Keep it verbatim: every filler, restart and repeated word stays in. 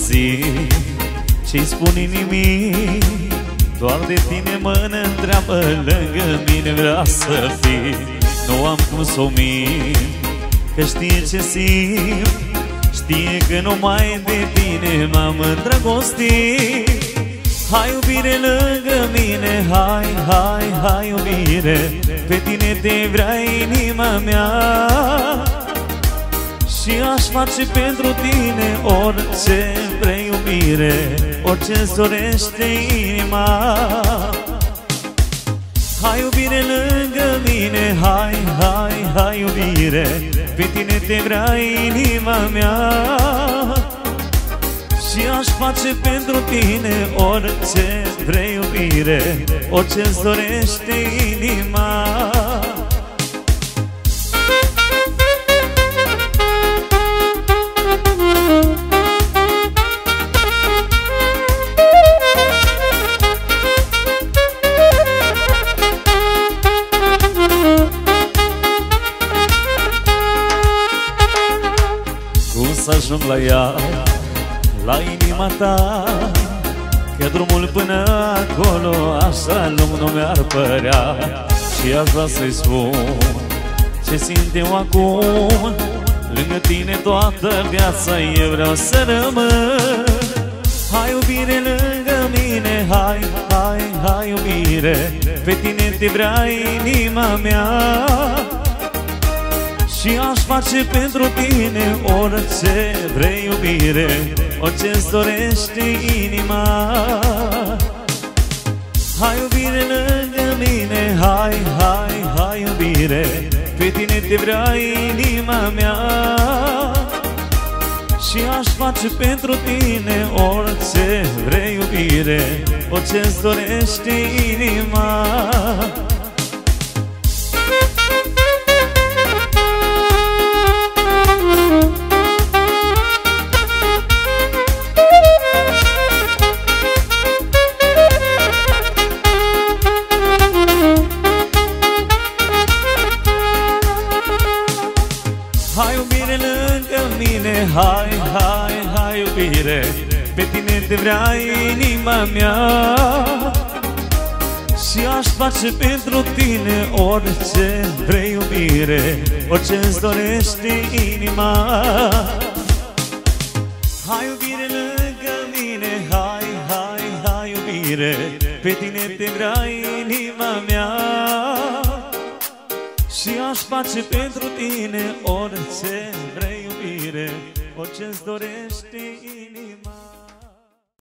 simt ce-i spun inimii, doar de tine mă întreabă lângă mine vrea să fii. Nu am cum să o mint, că știe ce simt, știe că numai de tine m-am îndrăgostit. Hai iubire lângă mine, hai, hai, hai iubire, pe tine te vrea inima mea. Și aș face pentru tine orice vrei iubire, orice-ți dorește inima. Hai iubire lângă mine, hai, hai, hai iubire, pe tine te vrea inima mea. Și aș face pentru tine orice vrei iubire, orice-ți dorește inima. Cum să ajung la ea, la inima ta, că drumul până acolo așa lung nu mi-ar părea. Și aș vrea să-i spun ce simt eu acum, lângă tine toată viața eu vreau să rămân. Hai iubire lângă mine, hai, hai, hai iubire, pe tine te vrea inima mea. Și aș face pentru tine orice vrei iubire, orice-ți dorește inima. Hai iubire lângă mine, hai, hai, hai iubire, pe tine te vrea inima mea. Și aș face pentru tine orice vrei iubire, orice-ți dorește inima. Hai iubire lângă mine, hai, hai, hai iubire, pe tine te vrea inima mea. Și aș face pentru tine orice vrei iubire, orice-ți dorește inima. Hai iubire lângă mine, hai, hai, hai iubire, pe tine te vrea inima mea. Și aș face pentru tine orice vrei iubire, orice-ți dorește